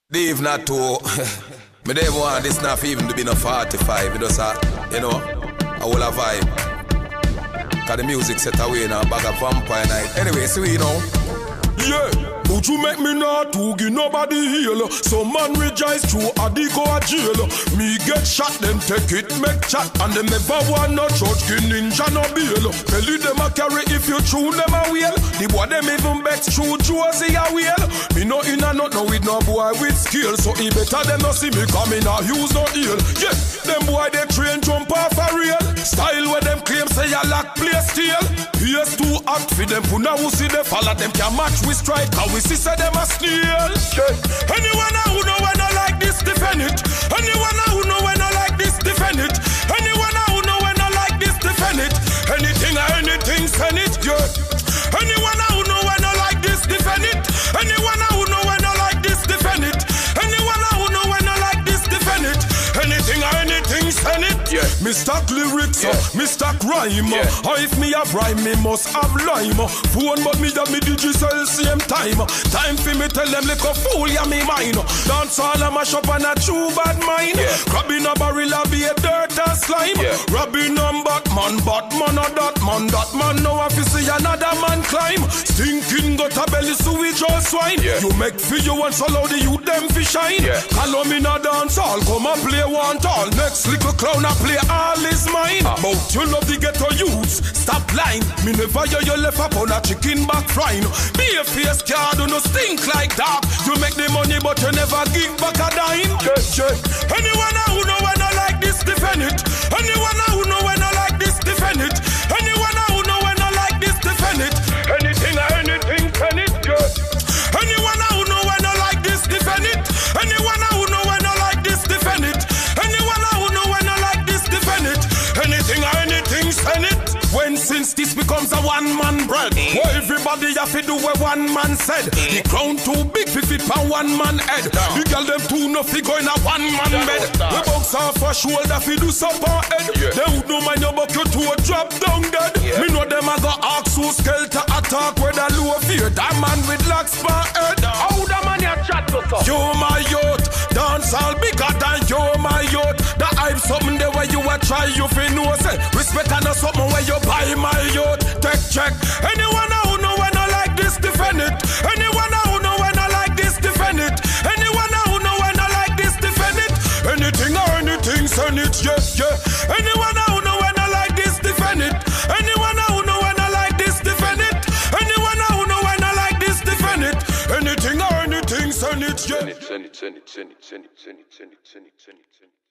Dave not too. Me don't want this not even to be no 45. It just you know, a whole a vibe. Cause the music set away now, bag of vampire night. Anyway, so you know. Yeah, would you make me not to give nobody heal? Some man rejoice through a go a jail. Me get shot, them take it, make chat. And them never want no church, ki ninja no bail. Belly them a carry if you chew them a wheel. The boy them even bet through Josie a wheel. Me no in a not no with no boy with skill. So he better them no see me coming a use no heel. Yeah, them boy they train jump off a rail. Style where them claim say a lock play steel. PS2 act for them puna who see the fella them can match we strike. How we see say them a snail. Yeah. Anyone who know when I like this defend it. Anyone who know when I like this defend it. Anyone who know when I like this defend it. Anything or anything send it. Yeah. Anyone who know when I like this defend it. Anyone who know when I like this defend it. Anyone who know when I like this defend it. Anything or anything send it. Yeah. Me stack lyrics, me stack rhyme. Or if me have rhyme, me must have lime. Phone but me have me digital same time. Time for me tell them like a fool, yeah me mine. Dance all a mash up and a true bad mind. Grabbing a barrel a be a dirt and slime. Robbing on Batman or that man now if you see another man climb. Stinking got a belly sewage or swine. You make for you and so loud the youth them fi shine. Call me na dance all, come and play one tall. Next little clown a play all is mine. But you love the ghetto youths, stop lying. Me never hear you left up on a chicken back frying. Be a face card, do no stink like that. You make the money but you never give back a dime. Anyone who know when I like this defend it. Anyone who know when I like this defend it. Anyone who know when I like this defend it. Anything or anything send it. Anyone who know when I like this defend it. Anyone who know when I like this defend it. Anyone who know when I like this defend it. Anything or anything send it. When since this becomes a one-man bread, where everybody have to do what one man said. The crown too big for fit on one man head. The girl them too no fi go in a one-man bed. The box off a shoulder fi do some on head. They would no mind your buck you to a drop down dead. Me know them a go ask who skelter attack with a low fear. That man with locks on head. How the man ya chat to so? You my youth, dance all bigger than you my youth. The hype something there where you a try you fi know say. Respect and something where you buy my youth. Take check. Anyone who know when I like this defend it. Anyone who know when I like this defend it. Anyone who know when I like this defend it. Anything or anything send it. Yeah. Anyone who know when I like this defend it. Anyone who know when I like this defend it. Anyone who know when I like this defend it. Anything or anything send it. Yeah. Send it.